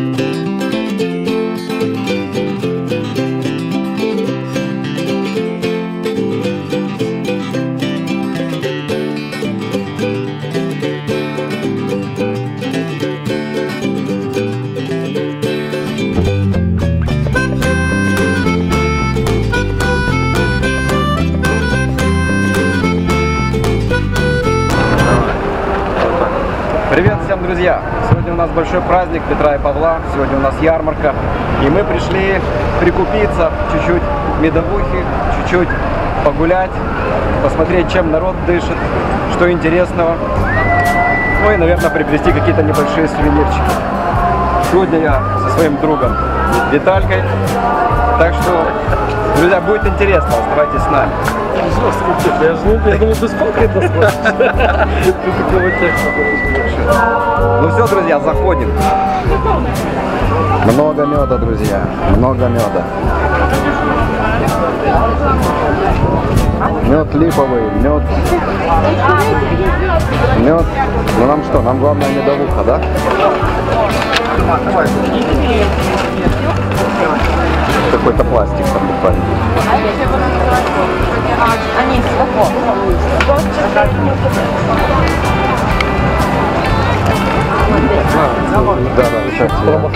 Привет всем, друзья! Сегодня у нас большой праздник Петра и Павла, сегодня у нас ярмарка, и мы пришли прикупиться, чуть-чуть медовухи, чуть-чуть погулять, посмотреть, чем народ дышит, что интересного, ну и, наверное, приобрести какие-то небольшие сувенирчики. Сегодня я со своим другом Виталькой, так что, друзья, будет интересно, оставайтесь с нами. Я думал, ты с конкретно смотришь. Ну все, друзья, заходим. Много меда, друзья, много меда. Мед липовый, мед. Ну нам что, нам главное медовуха, да? Какой-то пластик там буквально. Да, кстати.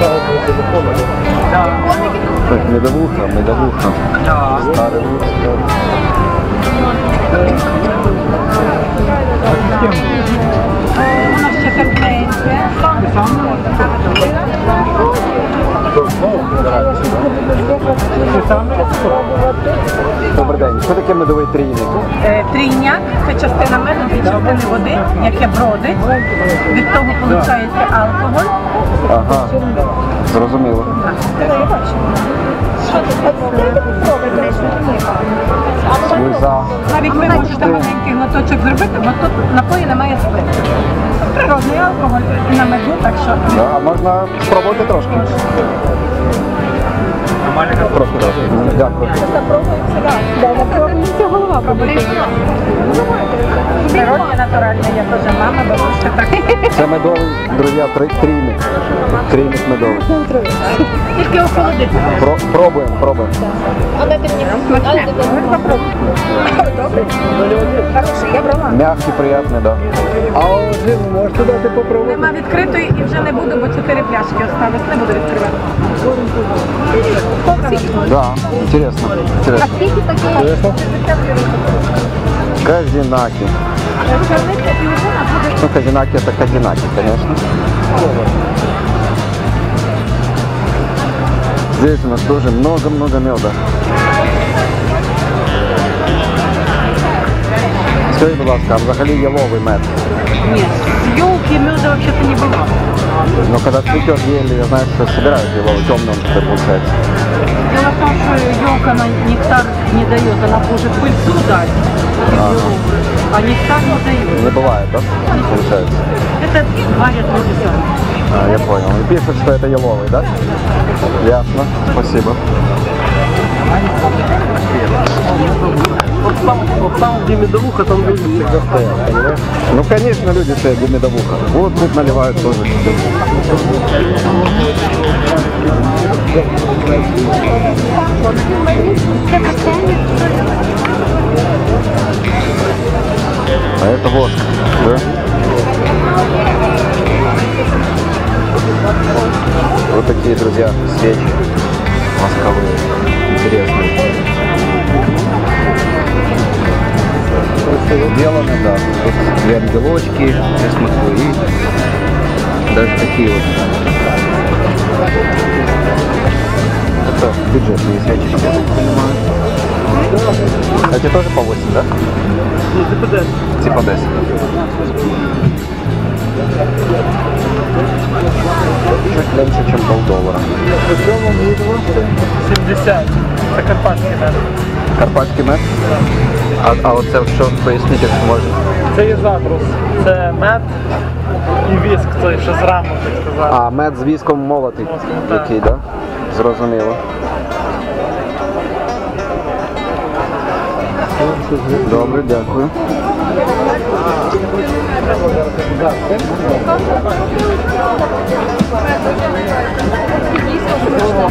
Так, медовуха. Старый выпуск. Добрий день. Що таке медовий трійник? Трійняк – це частина меду, дві частини води, яке бродить. Від того виходить алкоголь. Ага, зрозуміло. Сльоза. Навіть ви можете маленький глоточок зробити, бо тут напої немає спирту. Природний алкоголь на меду, так що... Да, а можна спробувати трошки? Просто трошки. Дякую. Пробується голова. Природний, натуральний, я теж мама, бабуся так. Це медовий, друзі, трійник. Трійник медовий. Тільки охолодити. Пробуємо. А дайте мені смачне. Добре. Хороший, я брала. Мягкий, приятний, да. А вже можете дати попробувати? Нема відкритої і вже не буду, бо 4 пляшки осталось. Не буду відкривати. Да, интересно. А скільки такі? Казинаки. Ну, казинаки это казинаки, конечно. Здесь у нас тоже много-много меда. Скажіть, будь ласка, а взагалі яловий мед? Нет, с елки меда вообще-то не бывало. Но когда цветет ели, я знаю, что собирают его темным, что получается. Дело в том, что елка на нектар не дает, она может пыльцу дать, а нектар не дает. Не бывает, да? Получается. Это варят на зерна. А, я понял. И пишут, что это еловый, да? Ясно. Спасибо. Вот там, где медовуха, там люди всегда стоят, понимаешь? Ну, конечно, люди стоят где медовуха. Вот тут наливают тоже. А это воск, да? Вот такие, друзья, свечи восковые, интересные. Сделано, да. Тут две ангелочки, я смотрю, и даже такие вот. Это бюджетные свечечки, я так понимаю. Эти тоже по 8, да? Типа 10. Типа 10. Чуть меньше, чем $1,5. 70. Це карпатський мед. Карпатський мед? А оце що, поясніть, якщо можна? Це є затрус. Це мед і віск, це ще з раму, так сказати. А, мед з віском молотий. Так. Який, так? Да? Зрозуміло. Добре, дякую.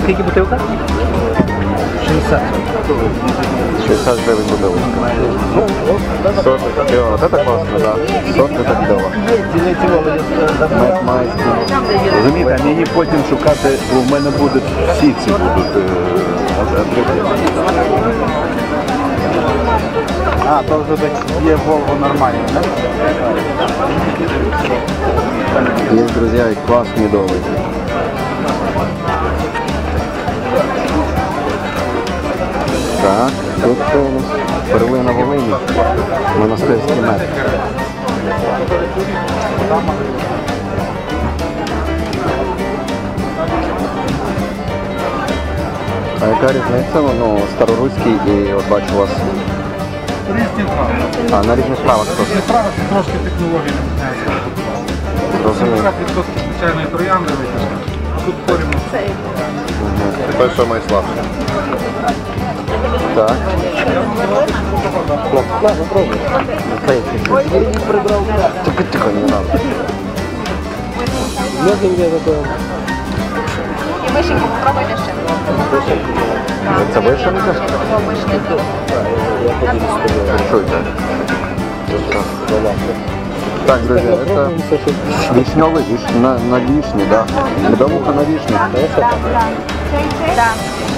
Скільки бутилка? 60. 60 гривень бутилочка. Сот, вот это классно, да. Сот это клево. Мед майський. Розумієте, а мені потім шукати, бо в мене будуть всі ці будуть атрибути. А, то вже так є Volvo нормально, да? Есть, друзья, и квас медовый. Так, тут что у нас? Перлина Волині, монастирський мед. А яка різниця? Ну, староруський і от бачу у вас. Різні трави. А, на різних правах просто. Різні трави, трошки технології не міняється. Розумію. 50% звичайної троянди витяжки. Тут порівну. Тепер що найслабше? Так. Тихо, не надо. І вишеньку попробуйте ще. Це вишенка? Чуйте. Так, друзья, это вишневый, на вишне, да. Медовуха на вишне. Да.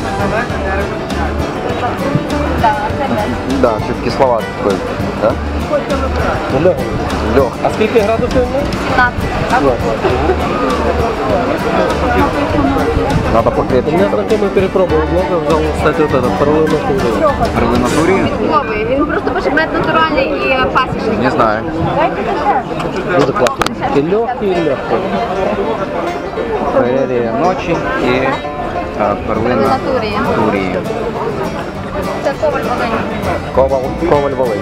Да, чуть кисловат такой, да? Лег. А скільки градусів? 17. Надо покрепче. знайомий перепробував много, взяв, кстати, вот это, параллельно курил. Парламентурі? Відмовий. Він просто пише мед натуральний і пасічний. Не знаю. Дуже класно. Такий легкий. Прерія ночі і перлина Турії. Турії. Це коваль Волинь. Коваль Волинь.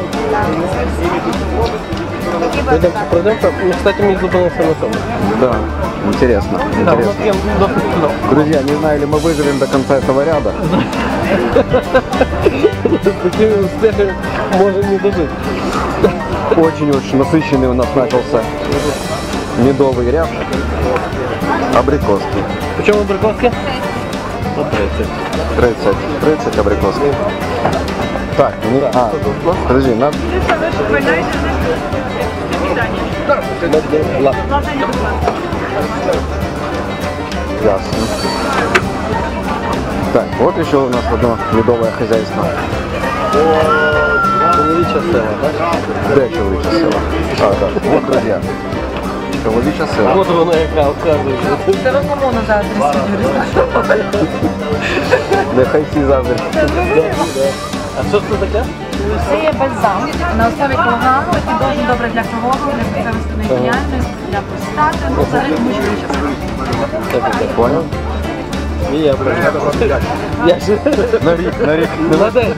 Пройдемо, ну, кстати, ми зупинилися на цьому. Да, интересно. Да, у нас Интересно. є досить чудово. Друзья, не знаю, или мы выживем до конца этого ряда. Такими успехами можем не дожить. Очень насыщенный у нас начался медовый ряд. Абрикоски. Почему абрикоски? 30 абрикоски. Так, ну, подожди, надо... Ясно. Так, вот еще у нас одно медовое хозяйство. Чоловіча сила, так? Где человечье село? А, да. Вот, друзья. Человечье село. От воно яка оказується. Це ви кому на заздрість відповіли? Нехай всі заздрять. А що це таке? Це є бальзам на основі кургану, який дуже добре для кровообігу, для серцевої діяльності, для простати, ну, взагалі тому що вичасти. Понял? І я прийшов. Я ж... На рік. Молодець.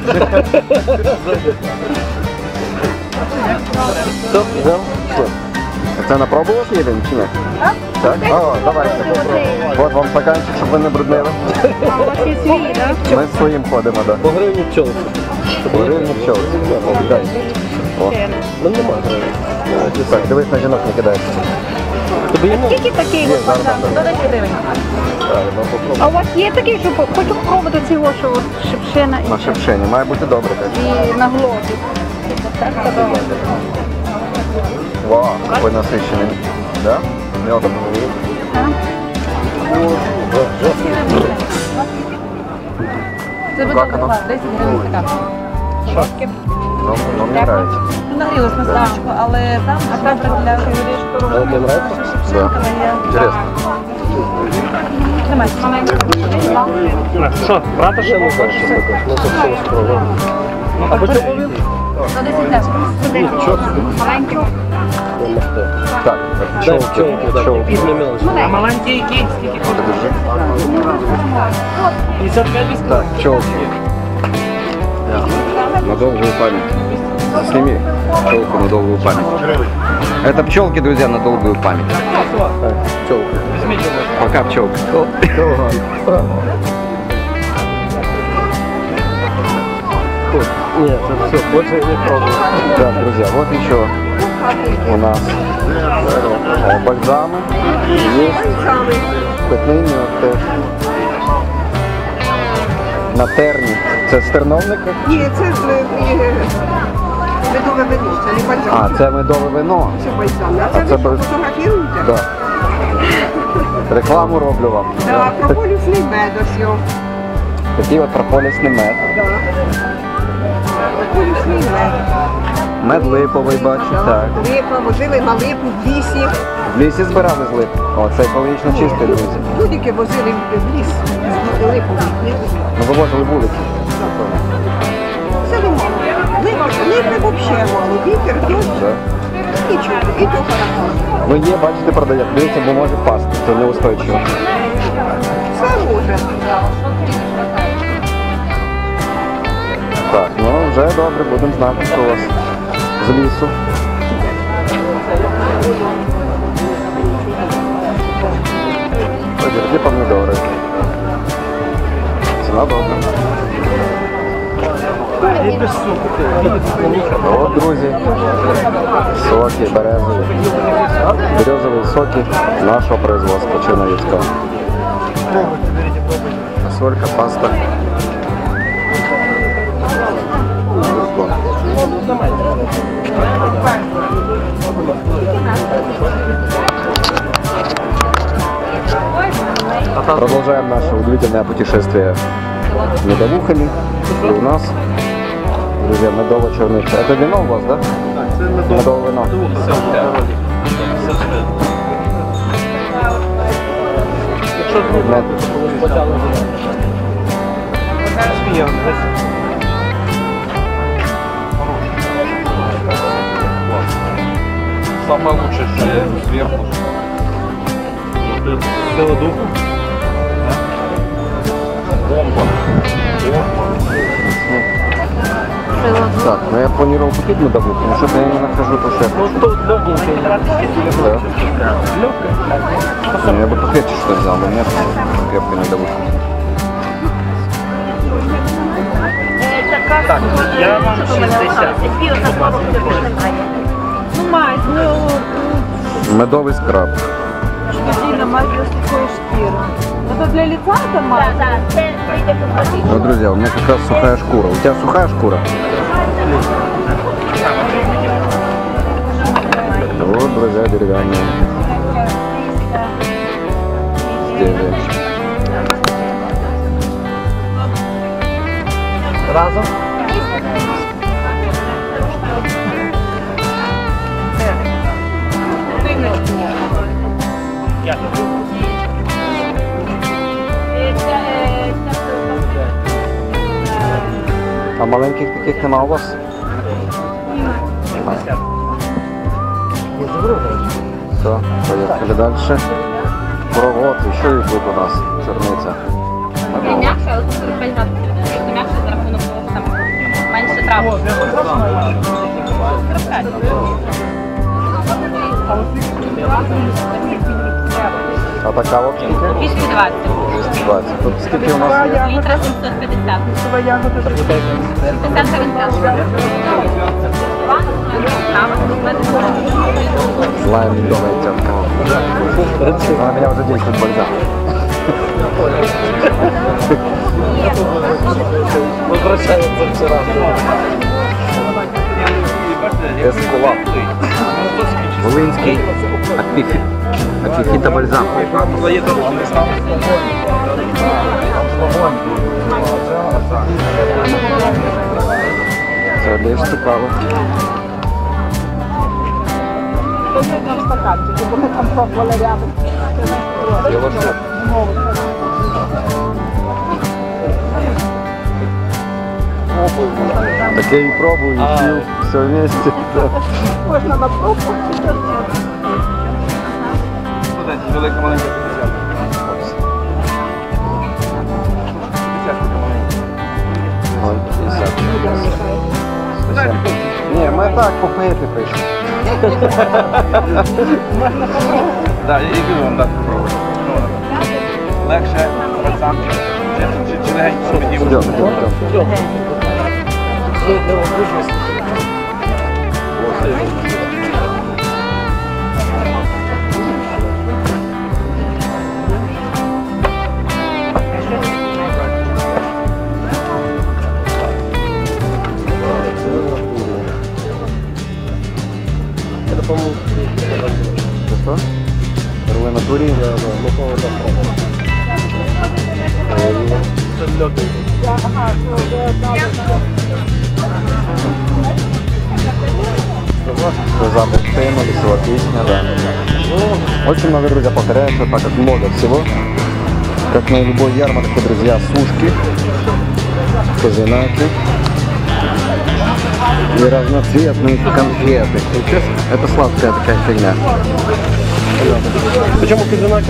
Стоп, взяв. Це на пробу у вас їдемо чи ні? Так? О, давайте. От вам стаканчик, щоб ви не бруднили. А у вас є свій, так? Ми з своїм ходимо, так. По гривні пчолки. По гривні пчол. Дай. О. Ну нема гривні. Так, дивись, на жінок не кидаєш. Тобі є Скільки такий? Є, зараз. До 10 гривень. А у вас є такий, що хочу спробувати цього, що от шипшина На шепшені. Має бути добре, так. і на глобі. Так, подобається. Вау, какой насыщенный. Да? Медом. Це буде Как оно? 10 гривень стакан. Ну, мне нравится. Ну, нагрілось на ставочку, але там добре для горішку. А тобі нравится? Да. Интересно. Що, брата ще не хочеш? Ну, то все спробуємо. А по чому він? До 10 гривень. Маленький. Так, Пчелки, да, пчелки. пізна мелочь. А маленький який? Скільки коштує? Подержи. 55 віск. Так, пчелки. На долгую память. Сними пчелку на долгую память. Это пчелки, друзья, на долгую память. Пчелки. Пока, пчелка. Нет, это все, больше я не пробую. Так, друзья, вот еще у нас бальзамы. Есть питний мед теж. На терні. Це з терновника? Ні, це медове вино, це не бальзам. А, це медове вино. Це бальзам. А це це ви фотографіруєте? Да. Рекламу роблю вам. Так, прополісний мед ось його. Такий от прополісний мед. Прополісний мед. Мед липовий, бачу, так. Липа, возили на липу в лісі. В лісі збирали з лип. О, це екологічно чистий, друзі. Будь-яке возили в ліс з липовий. Ми вивозили вулики. Це немало. Липи взагалі мало. Вітер, дощ, Да. нічого. І то хорошо. Ну є, бачите, продають. Дивіться, бо може пасти, це неустойчиво. Все може. Так, ну вже добре, будемо знати, що у вас з лісу. Подержи помідори. Ціна добра. І без цукру. От, друзі, соки березові. Березові соки нашого производства Черновицького. Пробуйте, берите, пробуйте. Солька, паста. Продолжаем наше удивительное путешествие медовухами. И у нас, друзья, медово-чернышка. Это вино у вас, да? Так, це Медовое вино. Якщо Мед. Самое лучшее, что я сверху. Голодуху. Так, ну я планировал купить медовуху, но что-то я не нахожу по шефу. Ну тут легенький. Да. Легкая. Я бы покрепче что взял, но нет крепкой медовухи. Так, я вам 60. Ну, мать, ну, Медовый скраб. сильно мать для сухой шкиры. Это для лица это мать? Вот, друзья, у меня как раз сухая шкура. У тебя сухая шкура? Вот, друзья, деревянные изделия. Разом. А маленьких таких нема у вас? Немає. Все, поехали дальше. Провод, еще и тут у нас черниця. Медова. М'якше, але тут 45 градусів. Просто м'якше за рахунок того, що там менше травм. 45. А така от скільки? 220. 220. Тут скільки у нас є? Літра 750. 50 гривень пляшка. Злая медовая тяжко. А меня уже действует бальзам. Возвращается вчера. Эскулап. Волинський аквіфіта бальзам. Це більш цікаво. Так я и пробую, и пью, все вместе. Можна на пробку. Велика маленька 50. 50. Ні, ми так попити прийшли. Да, я йду вам дати попробувати. Легше, бальзам, чи легенько, щоб мені Йдемо, йдемо. льоду. Запах тема, веселая песня, да. Очень много, друзья, повторяется, так как много всего. Как на любой ярмарке, друзья, сушки, козинаки и разноцветные конфеты. Это сладкая такая фигня. Почему козинаки?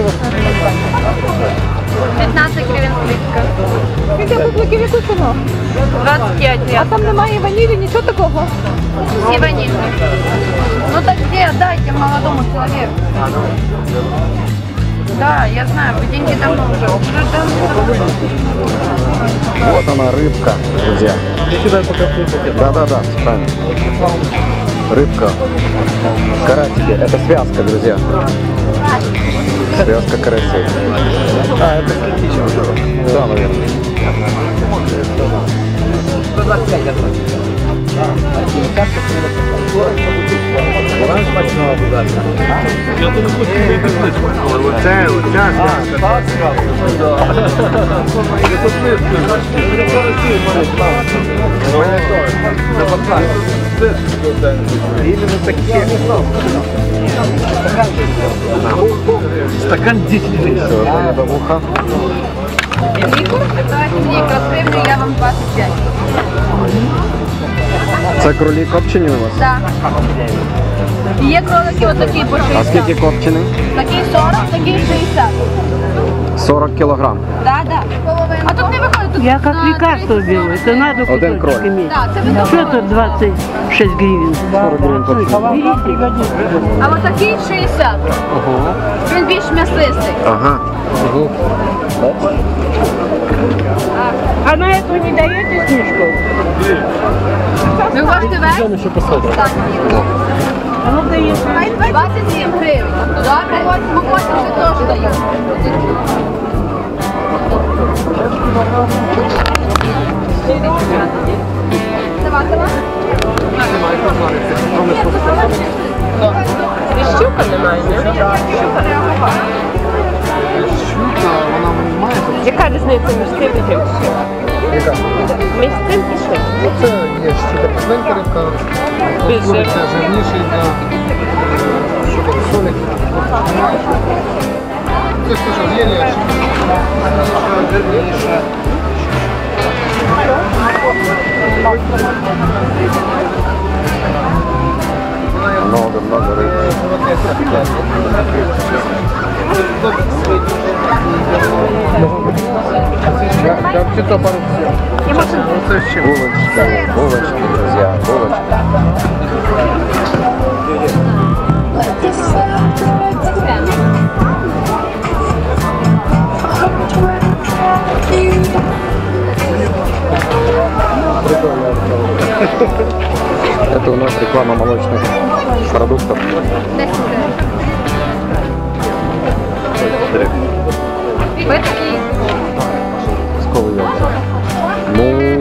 15 гривень плитка. Яке тут яку ціну? 25 А там немає ванілі, нічого такого? Всі ванільні. Ну так где? Дайте молодому человеку. Да, я знаю, вы деньги давно уже. Вот она, рыбка, друзья. Я кидаю пока пакет. Да, правильно. Рыбка. Карасики. Это связка, друзья. Связка карасей. А, это критично. Да, наверное. Я тут хочу вийти. Оце іменно таке. Стакан 10 гривен. Все, это медовуха. Микросхемы, я вам 25. Це кролі копчені у вас? Да. І є кролики отакі по 60. А скільки копчені? Такий 40, такий 60. 40 кілограм. Да. А тут не виходить. Тут Я как на лекарство 30. беру, это надо Один кусочек кроль. иметь. Да, це ви Что тут 26 гривен? 40 гривень копчені. А от такий 60. Він більш м'ясистий. Ага. А на эту не даете снижку? Ви хочете весь? Я ще посадив. Так. А ну даете. 27 гривень. Добре? Ми хочемо вже теж даємо. Це ватила? Щука немає, ні? Яка різниця між тим і тим? Яка? Між тим і тим. Оце є щука посленька рибка. Більше. Це жирніший, да. Щука солик. Це теж є, а щука жирніша. Много рыбы. Булочки, друзья, булочки. Это у нас реклама молочных продуктов. Ви такі. Сколько яйца? Ну.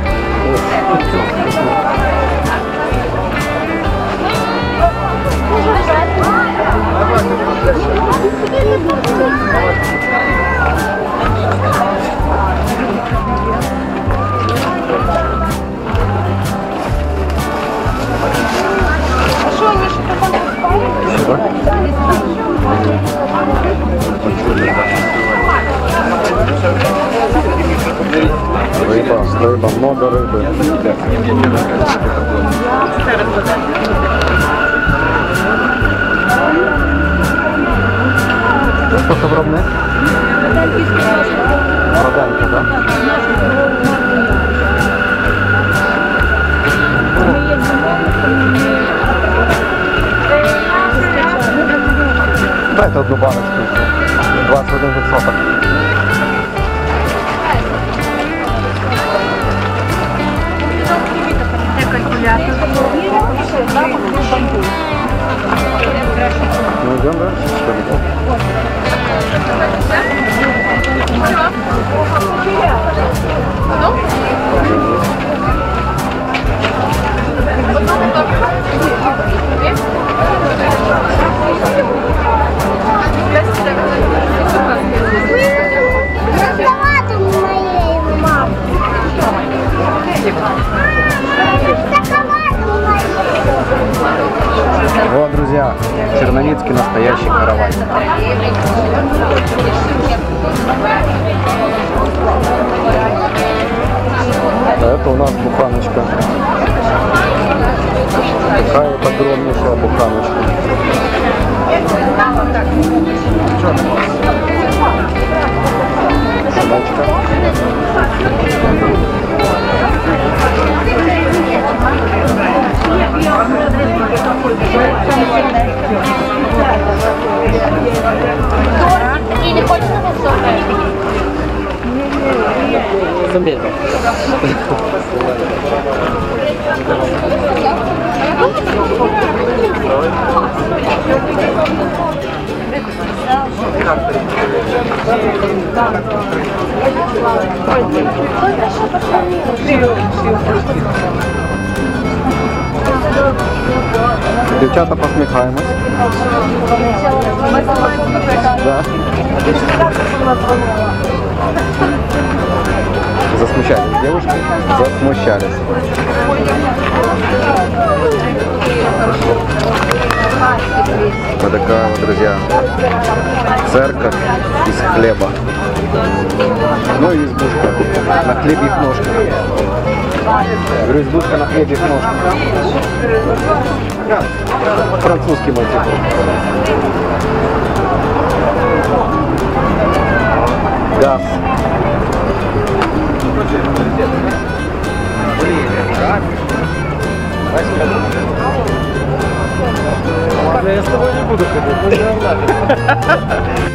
Рыба, много рыбы. Что подробное? Роданка, да? Дайте одну баночку. 21%. Ну идем дальше, что ли? заметил. Дівчата, посміхаємось. Да. Засмущались девушки? Засмущались. Вот такая вот, друзья, церковь из хлеба. Ну и избушка на хлебных ножках. Говорю, избушка на хлебных ножках. Французский мотив. Газ. Я с тобой не буду ходить.